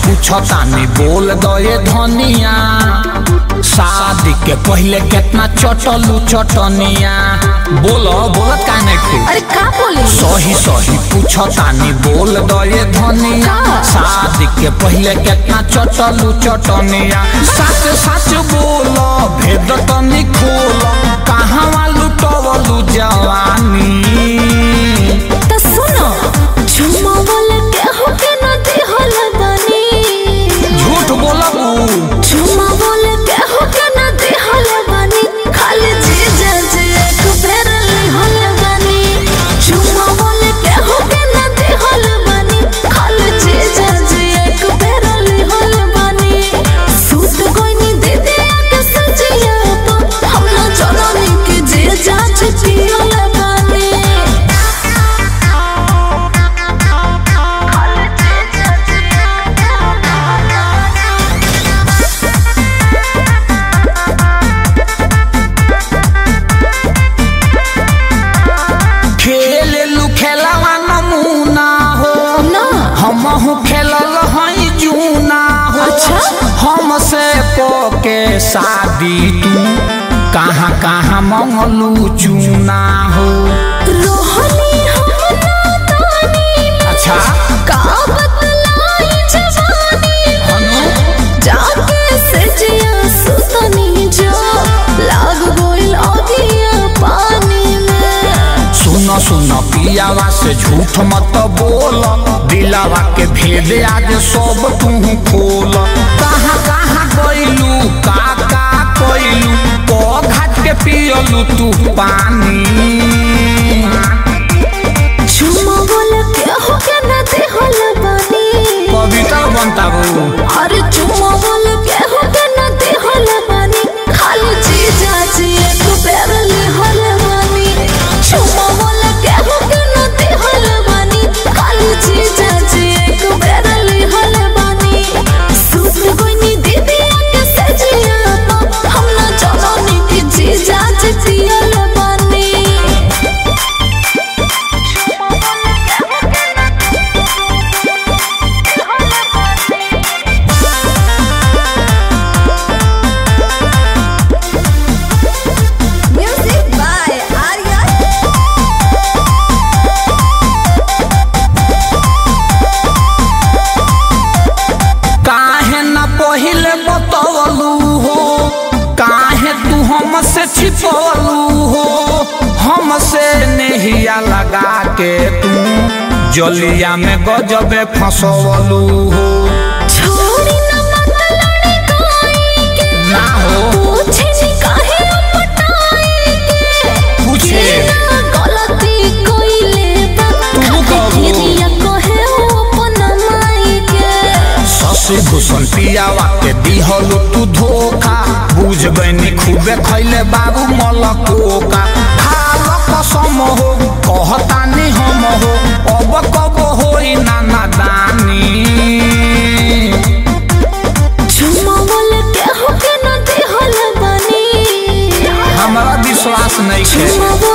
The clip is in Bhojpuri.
पूछतानी बोल दे धनिया, शादी के पहले कितना चटलू चटनिया। बोलो बोलत का नहीं थे? अरे का बोली? सही सही पूछतानी बोल दे धनिया, शादी के पहले कितना चटलू चटनिया। सच सच बोलो भेद तनी खोलो, कहाँ लुटवलू जवानी। तो सुनो झुमा बोले के हो के न दिहल बानी। झूठ बोलबू? झुमा बोले के हो के न दिहल बानी, खाली जीजा जी एक बेर लिहल बानी। झुमा बोले के हो के न दिहल बानी, खाली जीजा जी एक बेर लिहल बानी। सूट कोइनी दे दे के सजिया तो हम न जननी के जीजा जी पियल बानी। खेलवा नमूना हो ना हमहू खेलल हई जूना हो। अच्छा? हमसे के शादी तू कहाँ कहाँ मंगलू चूना हो। रोहनी हम नादानी में, अच्छा का बतलाई जवानी में। जाके सजिया सुतनी जो लाग गोइल अगिया पानी में। सुनो सुनो पियावा से झूठ मत बोल, दिलावा के भेद आज सब तू खोल। कहाँ कहाँ गइलू का कइलू, को घाट के पियलू तू पानी। झुमा बोले के हो के न दिहल बानी। कविता बनताबू? अरे झुमा बोले के हो के न दिहल बानी, खाली जीजा जी एक बेर लिहल बानी। झुमा बोले के हो के न दिहल बानी, खाली जीजा जी एक बेर लिहल बानी। सूट कोइनी दीदी के सजिया तो हम न जननी के जीजा जी पियल बानी। Music by Arya। काहे न पहिले बतवलू हो, काहे तू हमसे छिपवलू हो। हमसे नहिया लगा के तू जलिया में गजबे फंसवलू हो। छोड़ी न मत लड़ी काई के, ना हो पूछे नी काहे पटाई के। पूछे बिना गलती कोइले बा, तू कहू। खिरिया कहे अपना माई के। ससी भूषण पियावा के दिहलू तू धोखा, बुझ गईनी खूबे खैले बाबू मलकोका। खाल कसम हो कहतानी हम हो, अब कब होई नादानी। झुमा बोले के हो के न दिहल बानी। हमारा विश्वास नहीं है। झुमा